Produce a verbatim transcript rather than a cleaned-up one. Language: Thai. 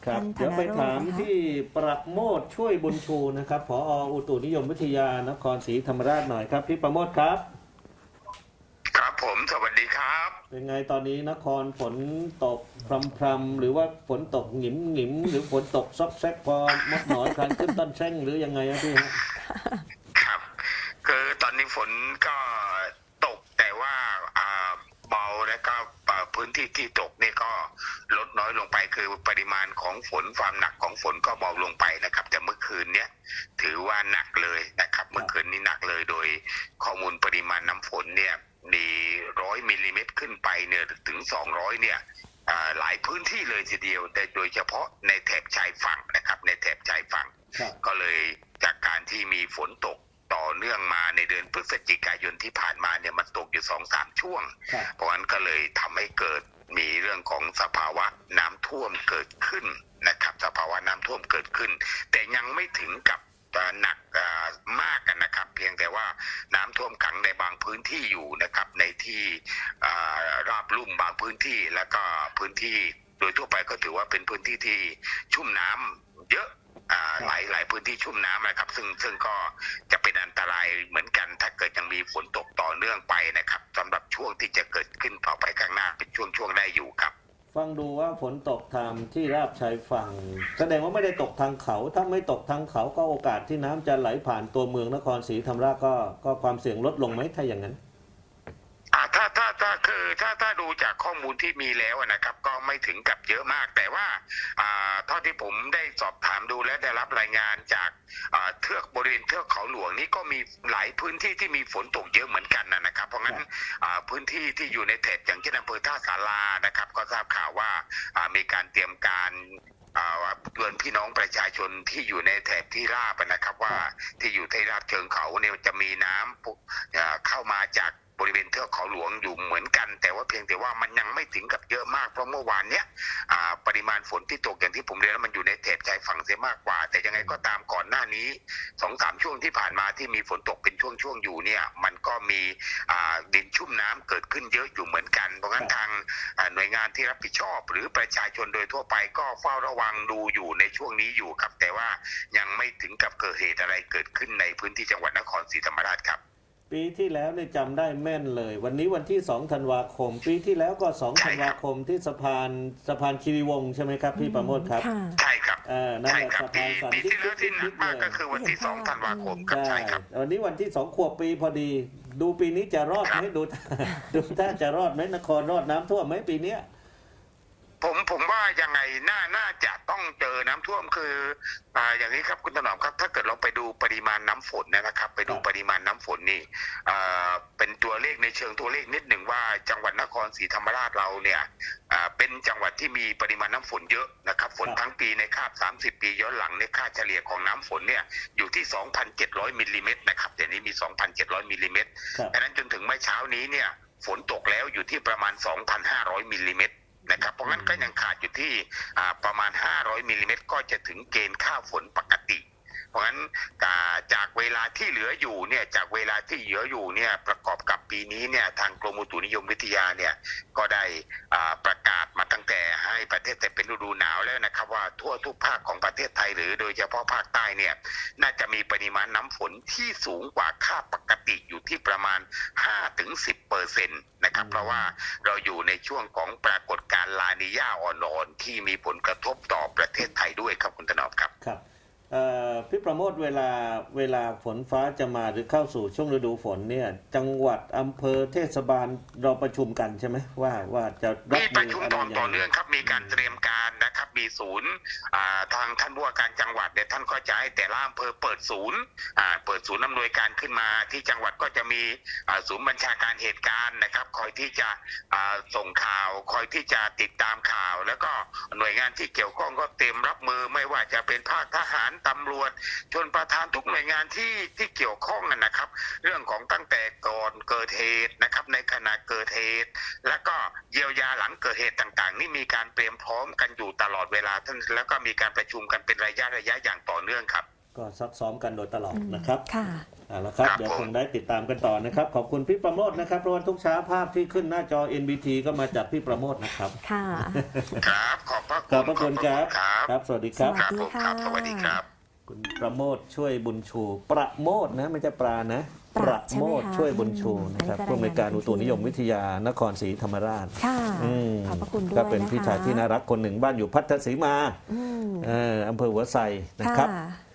ครับเดี๋ยวไปถามที่ประโมทช่วยบุญชูนะครับผอ.อุตุนิยมวิทยานครศรีธรรมราชหน่อยครับพี่ประโมทครับครับผมสวัสดีครับเป็นไงตอนนี้นครฝนตกพรำๆหรือว่าฝนตกหงิมหงิมหรือฝนตกซอกแซกพอมดหนอยคลันขึ้นต้นแช่งหรือยังไงครับพี่ฮะครับคือตอนนี้ฝนก็ตกแต่ว่าเบาแล้วก็พื้นที่ที่ตกนี่ก็ลดน้อยลงไปคือปริมาณของฝนความหนักของฝนก็เบาลงไปนะครับแต่เมื่อคืนเนี้ยถือว่าหนักเลยนะครับเมื่อคืนนี้หนักเลยโดยข้อมูลปริมาณน้ำฝนเนี่ยมีร้อยมิลลิเมตรขึ้นไปเนี่ยถึงสองร้อยเนี่ยหลายพื้นที่เลยทีเดียวแต่โดยเฉพาะในแถบชายฝั่งนะครับในแถบชายฝั่งก็เลยจากการที่มีฝนตกต่อเนื่องมาในเดือนพฤศจิกายนที่ผ่านมาเนี่ยมันตกอยู่สองสามช่วงเพราะฉะนั้นก็เลยทำให้เกิดมีเรื่องของสภาวะน้ำท่วมเกิดขึ้นนะครับสภาวะน้ำท่วมเกิดขึ้นแต่ยังไม่ถึงกับหนักมากกันนะครับเพียงแต่ว่าน้ำท่วมขังในบางพื้นที่อยู่นะครับในที่ราบลุ่มบางพื้นที่แล้วก็พื้นที่โดยทั่วไปก็ถือว่าเป็นพื้นที่ที่ชุ่มน้ำเยอะหลายหลายพื้นที่ชุ่มน้ำนะครับซึ่งซึ่งก็จะเป็นอันตรายเหมือนกันถ้าเกิดยังมีฝนตกต่อเนื่องไปนะครับสำหรับช่วงที่จะเกิดขึ้นต่อไปข้างหน้าเป็นช่วงช่วงได้อยู่ครับฟังดูว่าฝนตกทางที่ราบชายฝั่งแสดงว่าไม่ได้ตกทางเขาถ้าไม่ตกทางเขาก็โอกาสที่น้ำจะไหลผ่านตัวเมืองนครศรีธรรมราชก็ก็ความเสี่ยงลดลงไหมถ้าอย่างนั้นถ้าถ้าถ้าคือถ้าถ้าดูจากข้อมูลที่มีแล้วนะครับก็ไม่ถึงกับเยอะมากแต่ว่าเท่าที่ผมได้สอบถามดูและได้รับรายงานจากเทือกบริเวณเทือกเขาหลวงนี่ก็มีหลายพื้นที่ที่มีฝนตกเยอะเหมือนกันนะครับเพราะงั้นพื้นที่ที่อยู่ในแถบอย่างเช่นอำเภอท่าสารานะครับก็ทราบข่าวว่ามีการเตรียมการเตือนพี่น้องประชาชนที่อยู่ในแถบที่ราบนะครับว่าที่อยู่ที่ราบเชิงเขาเนี่ยจะมีน้ำเข้ามาจากบริเวณเทือกเขาหลวงอยู่เหมือนกันแต่ว่าเพียงแต่ว่ามันยังไม่ถึงกับเยอะมากเพราะเมื่อวานเนี้ยปริมาณฝนที่ตกอย่างที่ผมเรียนแล้วมันอยู่ในแถบชายฝั่งเสียมากกว่าแต่ยังไงก็ตามก่อนหน้านี้สองสามช่วงที่ผ่านมาที่มีฝนตกเป็นช่วงๆอยู่เนี่ยมันก็มีดินชุ่มน้ำเกิดขึ้นเยอะอยู่เหมือนกันเพราะงั้นทางหน่วยงานที่รับผิดชอบหรือประชาชนโดยทั่วไปก็เฝ้าระวังดูอยู่ในช่วงนี้อยู่ครับแต่ว่ายังไม่ถึงกับเกิดเหตุอะไรเกิดขึ้นในพื้นที่จังหวัดนครศรีธรรมราชครับปีที่แล้วเนี่ยจำได้แม่นเลยวันนี้วันที่สองธันวาคมปีที่แล้วก็สองธันวาคมที่สะพานสะพานคีรีวงศ์ใช่ไหมครับพี่ประโมทครับใช่ครับอ่านั่นแหละสะพานสันที่แล้วที่หนักมากก็คือวันที่สองธันวาคมครับใช่ครับวันนี้วันที่สองขวบปีพอดีดูปีนี้จะรอดไหมดูดูถ้าจะรอดไหมนครรอดน้ำท่วมไหมปีเนี้ยผมผมว่ายังไงน่าน่าจะต้องเจอน้ำท่วมคืออ่าอย่างนี้ครับคุณถนอมครับถ้าเกิดเราไปดูปริมาณน้ำฝนนะครับไปดูปริมาณน้ำฝนนี่อ่าเป็นตัวเลขในเชิงตัวเลขนิดหนึ่งว่าจังหวัดนครศรีธรรมราชเราเนี่ยอ่าเป็นจังหวัดที่มีปริมาณน้ำฝนเยอะนะครับฝนทั้งปีในคาบสามสิบปีย้อนหลังในค่าเฉลี่ยของน้ำฝนเนี่ยอยู่ที่ สองพันเจ็ดร้อย มิลลิเมตรนะครับเดี๋ยวนี้มี สองพันเจ็ดร้อย มิลลิเมตรดังนั้นจนถึงเมื่อเช้านี้เนี่ยฝนตกแล้วอยู่ที่ประมาณ สองพันห้าร้อย มิลลิเมตรนะครับเพราะงั้นก็ยังขาดอยู่ที่ประมาณห้าร้อยมิลลิเมตรก็จะถึงเกณฑ์ค่าฝนปกติเพราะงั้นจากเวลาที่เหลืออยู่เนี่ยจากเวลาที่เหลืออยู่เนี่ยประกอบกับปีนี้เนี่ยทางกรมอุตุนิยมวิทยาเนี่ยก็ได้ประกาศมาตั้งแต่ให้ประเทศไทยเป็นฤดูหนาวแล้วนะครับว่าทั่วทุกภาคของประเทศไทยหรือโดยเฉพาะภาคใต้เนี่ยน่าจะมีปริมาณน้ำฝนที่สูงกว่าค่าปกติอยู่ที่ประมาณ ห้าถึงสิบเปอร์เซ็นต์ นะครับเพราะว่าเราอยู่ในช่วงของปรากฏการณ์ลานีญาอ่อนๆที่มีผลกระทบต่อประเทศไทยด้วยครับคุณถนอมครับครับพี่ประโมทเวลาเวลาฝนฟ้าจะมาหรือเข้าสู่ช่วงฤดูฝนเนี่ยจังหวัดอำเภอเทศบาลเราประชุมกันใช่ไหมว่าว่าจะมีประชุมตอนต่อเนื่องครับมีการเตรียมการนะครับมีศูนย์ทางท่านผู้ว่าการจังหวัดเนี่ยท่านก็จะให้แต่ละอำเภอเปิดศูนย์เปิดศูนย์อำนวยการขึ้นมาที่จังหวัดก็จะมีศูนย์บัญชาการเหตุการณ์นะครับคอยที่จะส่งข่าวคอยที่จะติดตามข่าวแล้วก็หน่วยงานที่เกี่ยวข้องก็เตรียมรับมือไม่ว่าจะเป็นภาคทหารตำรวจชนประธานทุกหน่วยงานที่ที่เกี่ยวข้องนะครับเรื่องของตั้งแต่ก่อนเกิดเหตุนะครับในขณะเกิดเหตุแล้วก็เยียวยาหลังเกิดเหตุต่างๆนี่มีการเตรียมพร้อมกันอยู่ตลอดเวลาท่านแล้วก็มีการประชุมกันเป็นระยะระยะอย่างต่อเนื่องครับก็ซักซ้อมกันโดยตลอดนะครับค่ะเอาละครับครับเดี๋ยวผมคงได้ติดตามกันต่อนะครับ ขอบคุณพี่ประโมทนะครับเพราะว่าทุกเช้าภาพที่ขึ้นหน้าจอ เอ็น บี ที ก็มาจากพี่ประโมทนะครับค่ะครับขอบพระขอบพระคุณครับครับครับ สวัสดีครับครับผมครับสวัสดีค่ะสวัสดีครับคุณประโมทช่วยบุญชู ประโมทนะไม่ใช่ปลานะ ประโมทช่วยบุญชูนะครับอันนี้ก็ผู้อำนวยการอุตุนิยมวิทยานครศรีธรรมราชค่ะอืมขอบพระคุณด้วยก็เป็นพี่ชายนะคะที่น่ารักคนหนึ่งบ้านอยู่พัทสีมาอืมเอออำเภอหัวไซนะครับค่ะ